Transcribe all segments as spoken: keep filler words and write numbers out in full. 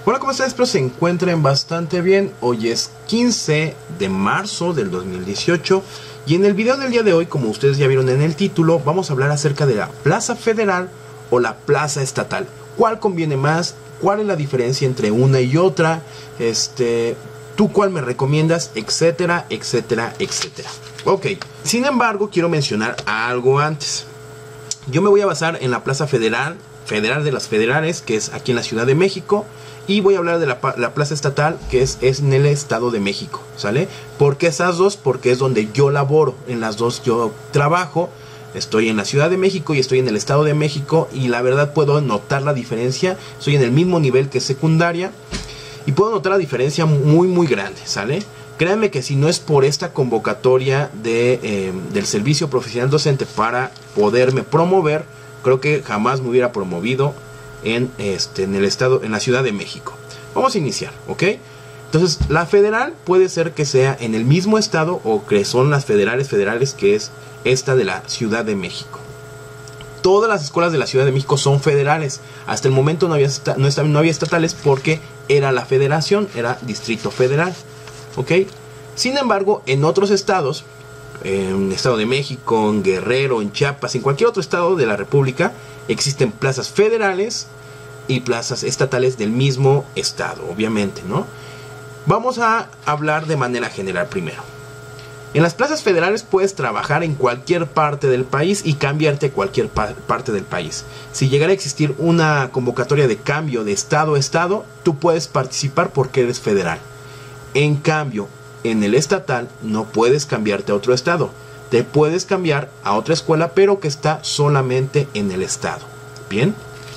Hola, ¿cómo están? Espero se encuentren bastante bien. Hoy es quince de marzo del dos mil dieciocho y en el video del día de hoy, como ustedes ya vieron en el título, vamos a hablar acerca de la plaza federal o la plaza estatal. ¿Cuál conviene más? ¿Cuál es la diferencia entre una y otra? Este, ¿tú cuál me recomiendas? Etcétera, etcétera, etcétera. Ok, sin embargo, quiero mencionar algo antes. Yo me voy a basar en la plaza federal, federal de las federales, que es aquí en la Ciudad de México. Y voy a hablar de la, la plaza estatal, que es, es en el Estado de México, ¿sale? ¿Por qué esas dos? Porque es donde yo laboro, en las dos yo trabajo. Estoy en la Ciudad de México y estoy en el Estado de México y la verdad puedo notar la diferencia. Estoy en el mismo nivel que secundaria y puedo notar la diferencia muy muy grande, ¿sale? Créanme que si no es por esta convocatoria de, eh, del servicio profesional docente para poderme promover, creo que jamás me hubiera promovido en, este, en el estado, en la Ciudad de México. Vamos a iniciar, ¿ok? Entonces, la federal puede ser que sea en el mismo estado o que son las federales federales, que es esta de la Ciudad de México. Todas las escuelas de la Ciudad de México son federales. Hasta el momento no había, no, no había estatales porque era la federación, era Distrito Federal, ¿ok? Sin embargo, en otros estados, en el Estado de México, en Guerrero, en Chiapas, en cualquier otro estado de la República, existen plazas federales y plazas estatales del mismo estado, obviamente, ¿no? Vamos a hablar de manera general primero. En las plazas federales puedes trabajar en cualquier parte del país y cambiarte a cualquier pa parte del país. Si llegara a existir una convocatoria de cambio de estado a estado, tú puedes participar porque eres federal. En cambio, en el estatal no puedes cambiarte a otro estado. Te puedes cambiar a otra escuela, pero que está solamente en el estado. Bien.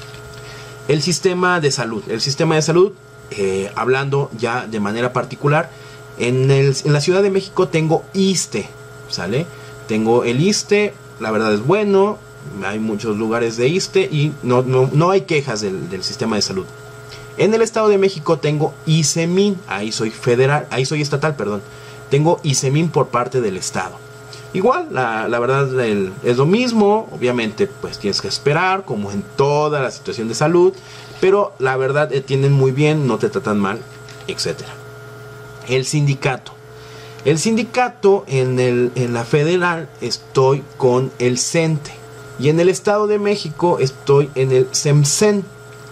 El sistema de salud. El sistema de salud, eh, hablando ya de manera particular, en, el, en la Ciudad de México tengo ISSSTE, ¿sale? Tengo el ISSSTE, la verdad es bueno, hay muchos lugares de ISSSTE y no, no, no hay quejas del, del sistema de salud. En el Estado de México tengo ISEMIN, ahí soy federal, ahí soy estatal, perdón. Tengo ISEMIN por parte del estado. Igual, la, la verdad el, es lo mismo, obviamente pues tienes que esperar, como en toda la situación de salud, pero la verdad te atienden muy bien, no te tratan mal, etcétera. El sindicato. El sindicato en, el, en la federal estoy con el CENTE y en el Estado de México estoy en el SEMCEN.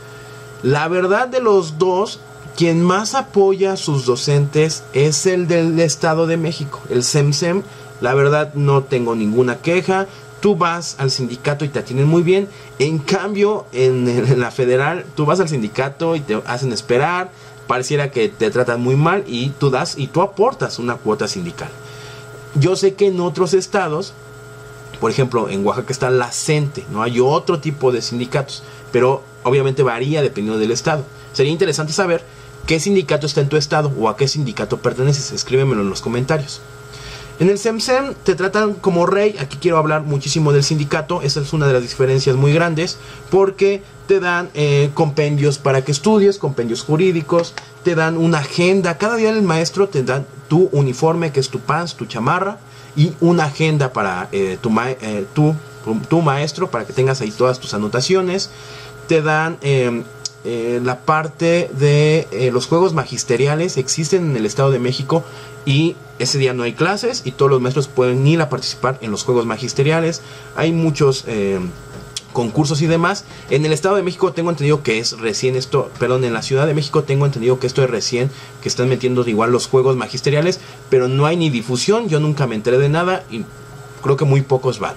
La verdad de los dos, quien más apoya a sus docentes es el del Estado de México, el SEMCEN. La verdad no tengo ninguna queja. Tú vas al sindicato y te atienden muy bien. En cambio, en, en la federal, tú vas al sindicato y te hacen esperar. Pareciera que te tratan muy mal y tú das y tú aportas una cuota sindical. Yo sé que en otros estados, por ejemplo, en Oaxaca está la CENTE, no hay otro tipo de sindicatos, pero obviamente varía dependiendo del estado. Sería interesante saber qué sindicato está en tu estado o a qué sindicato perteneces. Escríbemelo en los comentarios. En el SEMCEN te tratan como rey. Aquí quiero hablar muchísimo del sindicato. Esa es una de las diferencias muy grandes, porque te dan eh, compendios para que estudies, compendios jurídicos, te dan una agenda. Cada día el maestro te dan tu uniforme, que es tu pants, tu chamarra, y una agenda para eh, tu, ma eh, tu, tu, tu maestro, para que tengas ahí todas tus anotaciones. Te dan eh, eh, la parte de eh, los juegos magisteriales. Existen en el Estado de México y ese día no hay clases y todos los maestros pueden ir a participar en los juegos magisteriales. Hay muchos eh, concursos y demás. En el Estado de México tengo entendido que es recién esto, perdón, en la Ciudad de México tengo entendido que esto es recién, que están metiendo igual los juegos magisteriales, pero no hay ni difusión. Yo nunca me enteré de nada y creo que muy pocos van.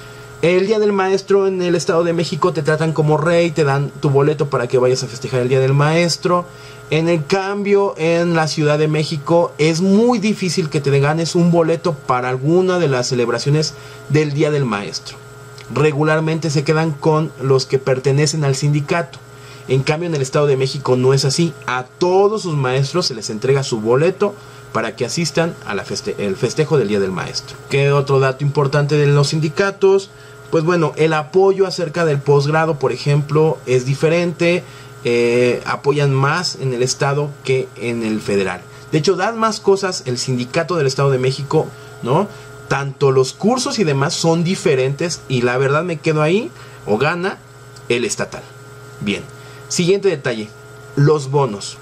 El Día del Maestro en el Estado de México te tratan como rey, te dan tu boleto para que vayas a festejar el Día del Maestro. En el cambio, en la Ciudad de México es muy difícil que te ganes un boleto para alguna de las celebraciones del Día del Maestro. Regularmente se quedan con los que pertenecen al sindicato. En cambio, en el Estado de México no es así. A todos sus maestros se les entrega su boleto para que asistan al feste el festejo del Día del Maestro. ¿Qué otro dato importante de los sindicatos? Pues bueno, el apoyo acerca del posgrado, por ejemplo, es diferente. Eh, apoyan más en el estado que en el federal. De hecho, dan más cosas el sindicato del Estado de México, ¿no? Tanto los cursos y demás son diferentes y la verdad me quedo ahí, o gana el estatal. Bien, siguiente detalle. los bonos.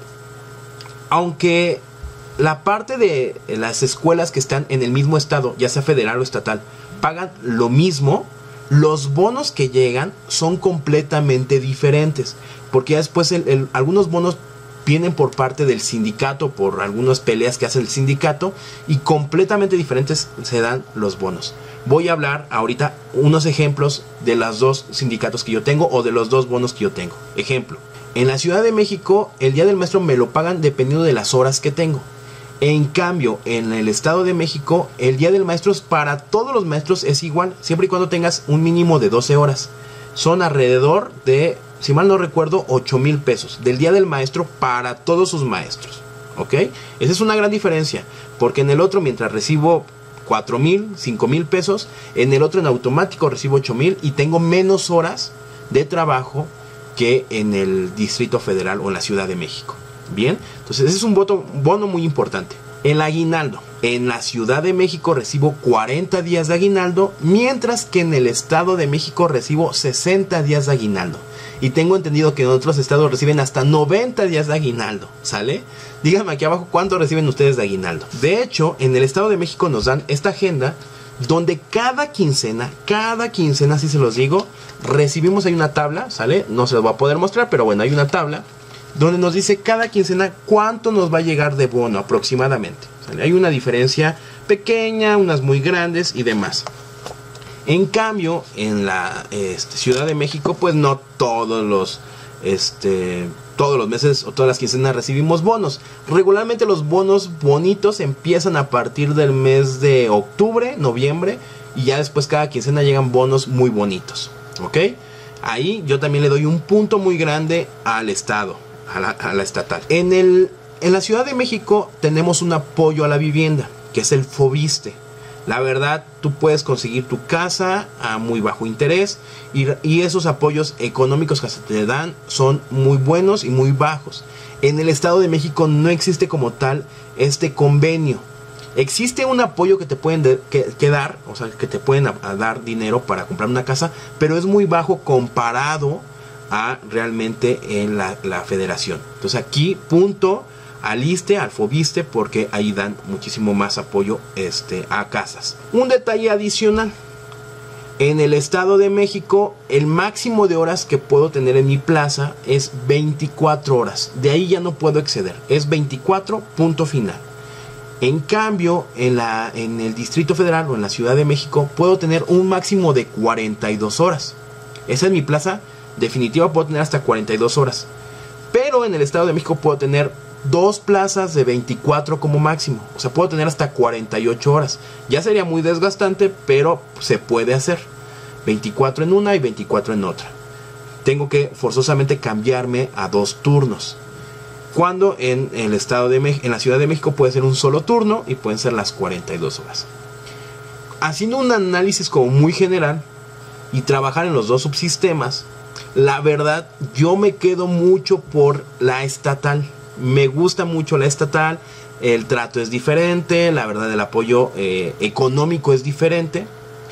Aunque la parte de las escuelas que están en el mismo estado, ya sea federal o estatal, pagan lo mismo, los bonos que llegan son completamente diferentes. Porque ya después el, el, algunos bonos vienen por parte del sindicato, por algunas peleas que hace el sindicato, y completamente diferentes se dan los bonos. Voy a hablar ahorita unos ejemplos de los dos sindicatos que yo tengo o de los dos bonos que yo tengo. Ejemplo, en la Ciudad de México el Día del Maestro me lo pagan dependiendo de las horas que tengo. En cambio, en el Estado de México, el Día del Maestro para todos los maestros es igual, siempre y cuando tengas un mínimo de doce horas. Son alrededor de, si mal no recuerdo, ocho mil pesos del Día del Maestro para todos sus maestros. ¿Ok? Esa es una gran diferencia, porque en el otro, mientras recibo cuatro mil, cinco mil pesos, en el otro en automático recibo ocho mil y tengo menos horas de trabajo que en el Distrito Federal o en la Ciudad de México. Bien, entonces ese es un voto, bono muy importante. El aguinaldo. En la Ciudad de México recibo cuarenta días de aguinaldo, mientras que en el Estado de México recibo sesenta días de aguinaldo. Y tengo entendido que en otros estados reciben hasta noventa días de aguinaldo, ¿sale? Díganme aquí abajo cuánto reciben ustedes de aguinaldo. De hecho, en el Estado de México nos dan esta agenda donde cada quincena, cada quincena, si se los digo, recibimos, hay una tabla, ¿sale? No se los voy a poder mostrar, pero bueno, hay una tabla donde nos dice cada quincena cuánto nos va a llegar de bono aproximadamente, ¿sale? Hay una diferencia pequeña, unas muy grandes y demás. En cambio, en la este, Ciudad de México, pues no todos los, este, todos los meses o todas las quincenas recibimos bonos. Regularmente los bonos bonitos empiezan a partir del mes de octubre, noviembre, y ya después cada quincena llegan bonos muy bonitos, ¿ok? Ahí yo también le doy un punto muy grande al Estado, a la, a la estatal. En, el, en la Ciudad de México tenemos un apoyo a la vivienda, que es el Foviste. La verdad, tú puedes conseguir tu casa a muy bajo interés y, y esos apoyos económicos que se te dan son muy buenos y muy bajos. En el Estado de México no existe como tal este convenio. Existe un apoyo que te pueden de, que, que dar, o sea, que te pueden a, a dar dinero para comprar una casa, pero es muy bajo comparado a realmente en la, la federación. Entonces aquí, punto al ISSSTE, al Foviste, porque ahí dan muchísimo más apoyo este, a casas. Un detalle adicional: en el Estado de México el máximo de horas que puedo tener en mi plaza es veinticuatro horas. De ahí ya no puedo exceder, es veinticuatro, punto final. En cambio, en, la, en el Distrito Federal o en la Ciudad de México puedo tener un máximo de cuarenta y dos horas. Esa es mi plaza definitiva, puedo tener hasta cuarenta y dos horas. Pero en el Estado de México puedo tener dos plazas de veinticuatro como máximo. O sea, puedo tener hasta cuarenta y ocho horas. Ya sería muy desgastante, pero se puede hacer. veinticuatro en una y veinticuatro en otra. Tengo que forzosamente cambiarme a dos turnos. Cuando en el Estado de México, en la Ciudad de México puede ser un solo turno y pueden ser las cuarenta y dos horas. Haciendo un análisis como muy general y trabajar en los dos subsistemas, la verdad yo me quedo mucho por la estatal. Me gusta mucho la estatal, el trato es diferente, la verdad el apoyo eh, económico es diferente.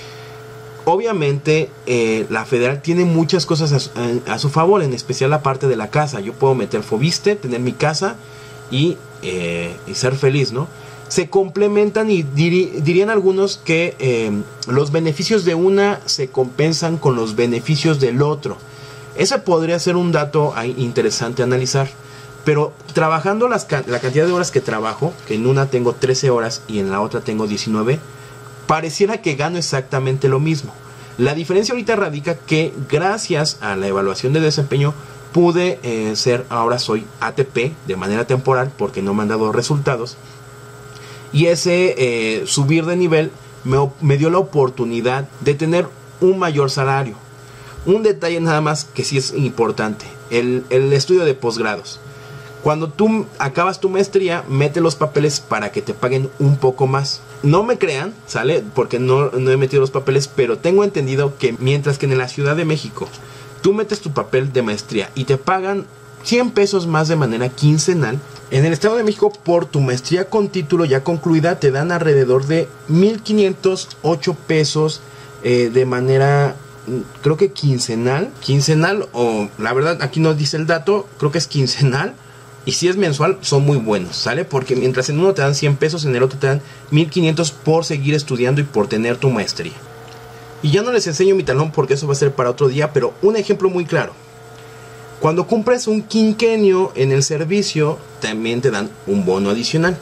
Obviamente eh, la federal tiene muchas cosas a, a, a su favor, en especial la parte de la casa. Yo puedo meter Foviste, tener mi casa y, eh, y ser feliz, ¿no? Se complementan y diri, dirían algunos que eh, los beneficios de una se compensan con los beneficios del otro. Ese podría ser un dato interesante a analizar. Pero trabajando las, la cantidad de horas que trabajo, que en una tengo trece horas y en la otra tengo diecinueve, pareciera que gano exactamente lo mismo. La diferencia ahorita radica que gracias a la evaluación de desempeño pude eh, ser, ahora soy A T P de manera temporal porque no me han dado resultados. Y ese eh, subir de nivel me, me dio la oportunidad de tener un mayor salario. Un detalle nada más que sí es importante, el, el estudio de posgrados. Cuando tú acabas tu maestría, mete los papeles para que te paguen un poco más. No me crean, ¿sale? Porque no, no he metido los papeles, pero tengo entendido que mientras que en la Ciudad de México tú metes tu papel de maestría y te pagan cien pesos más de manera quincenal, en el Estado de México por tu maestría con título ya concluida te dan alrededor de mil quinientos ocho pesos eh, de manera creo que quincenal, quincenal o la verdad aquí no dice el dato, creo que es quincenal. Y si es mensual, son muy buenos, ¿sale? Porque mientras en uno te dan cien pesos, en el otro te dan mil quinientos por seguir estudiando y por tener tu maestría. Y ya no les enseño mi talón porque eso va a ser para otro día, pero un ejemplo muy claro. Cuando cumples un quinquenio en el servicio, también te dan un bono adicional.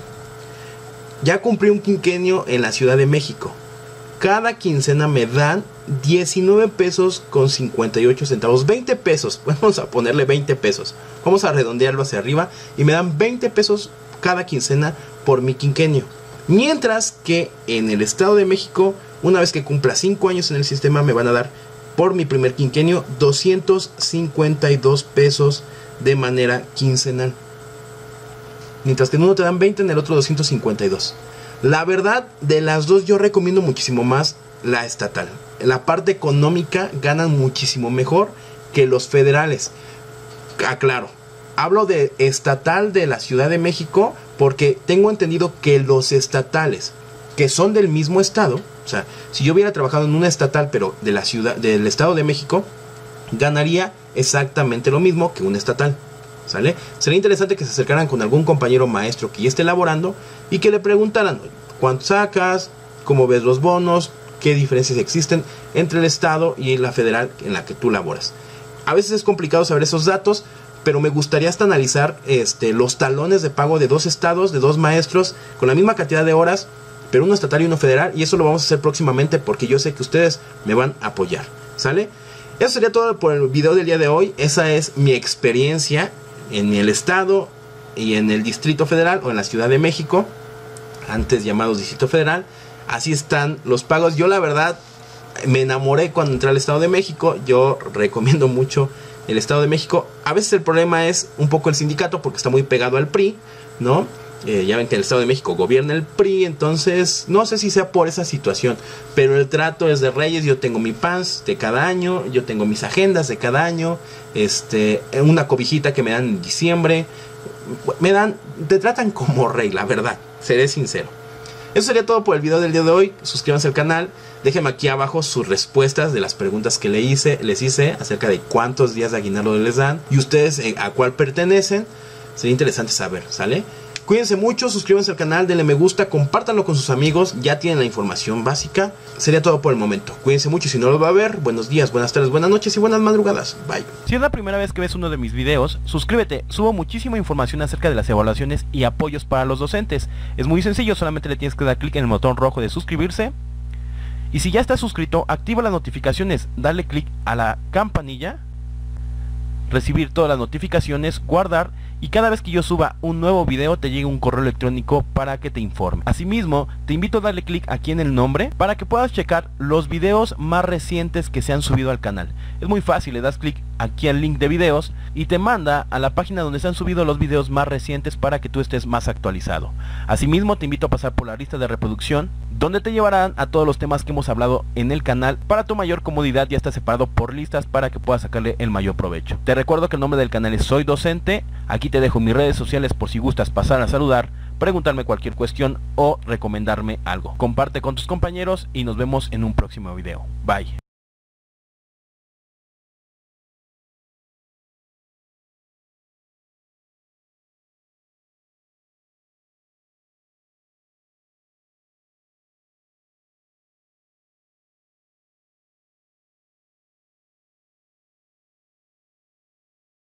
Ya cumplí un quinquenio en la Ciudad de México. Cada quincena me dan diecinueve pesos con cincuenta y ocho centavos. veinte pesos. Vamos a ponerle veinte pesos. Vamos a redondearlo hacia arriba. Y me dan veinte pesos cada quincena por mi quinquenio. Mientras que en el Estado de México, una vez que cumpla cinco años en el sistema, me van a dar por mi primer quinquenio doscientos cincuenta y dos pesos de manera quincenal. Mientras que en uno te dan veinte, en el otro doscientos cincuenta y dos. La verdad, de las dos yo recomiendo muchísimo más la estatal. En la parte económica ganan muchísimo mejor que los federales. Aclaro, hablo de estatal de la Ciudad de México porque tengo entendido que los estatales que son del mismo estado, o sea, si yo hubiera trabajado en una estatal pero de la ciudad, del Estado de México, ganaría exactamente lo mismo que un estatal. ¿Sale? Sería interesante que se acercaran con algún compañero maestro que ya esté laborando y que le preguntaran cuánto sacas, cómo ves los bonos, qué diferencias existen entre el estado y la federal en la que tú laboras. A veces es complicado saber esos datos, pero me gustaría hasta analizar este, los talones de pago de dos estados, de dos maestros, con la misma cantidad de horas, pero uno estatal y uno federal, y eso lo vamos a hacer próximamente porque yo sé que ustedes me van a apoyar. ¿Sale? Eso sería todo por el video del día de hoy. Esa es mi experiencia en el estado y en el Distrito Federal o en la Ciudad de México, antes llamados Distrito Federal. Así están los pagos. Yo la verdad me enamoré cuando entré al Estado de México. Yo recomiendo mucho el Estado de México. A veces el problema es un poco el sindicato porque está muy pegado al P R I, ¿no? Eh, ya ven que en el Estado de México gobierna el P R I, entonces no sé si sea por esa situación, pero el trato es de reyes. Yo tengo mi P A S de cada año, yo tengo mis agendas de cada año, este, una cobijita que me dan en diciembre, me dan, te tratan como rey, la verdad, seré sincero. Eso sería todo por el video del día de hoy. Suscríbanse al canal, déjenme aquí abajo sus respuestas de las preguntas que le hice, les hice acerca de cuántos días de aguinaldo les dan y ustedes eh, a cuál pertenecen. Sería interesante saber, ¿sale? Cuídense mucho, suscríbanse al canal, denle me gusta, compártanlo con sus amigos, ya tienen la información básica. Sería todo por el momento. Cuídense mucho y si no los va a ver, buenos días, buenas tardes, buenas noches y buenas madrugadas. Bye. Si es la primera vez que ves uno de mis videos, suscríbete, subo muchísima información acerca de las evaluaciones y apoyos para los docentes. Es muy sencillo, solamente le tienes que dar clic en el botón rojo de suscribirse. Y si ya estás suscrito, activa las notificaciones, dale clic a la campanilla, recibir todas las notificaciones, guardar, y cada vez que yo suba un nuevo video te llega un correo electrónico para que te informe. Asimismo, te invito a darle clic aquí en el nombre para que puedas checar los videos más recientes que se han subido al canal. Es muy fácil, le das clic aquí al link de videos y te manda a la página donde se han subido los videos más recientes para que tú estés más actualizado. Asimismo, te invito a pasar por la lista de reproducción, donde te llevarán a todos los temas que hemos hablado en el canal. Para tu mayor comodidad ya está separado por listas para que puedas sacarle el mayor provecho. Te recuerdo que el nombre del canal es Soy Docente. Aquí te dejo mis redes sociales por si gustas pasar a saludar, preguntarme cualquier cuestión o recomendarme algo. Comparte con tus compañeros y nos vemos en un próximo video. Bye.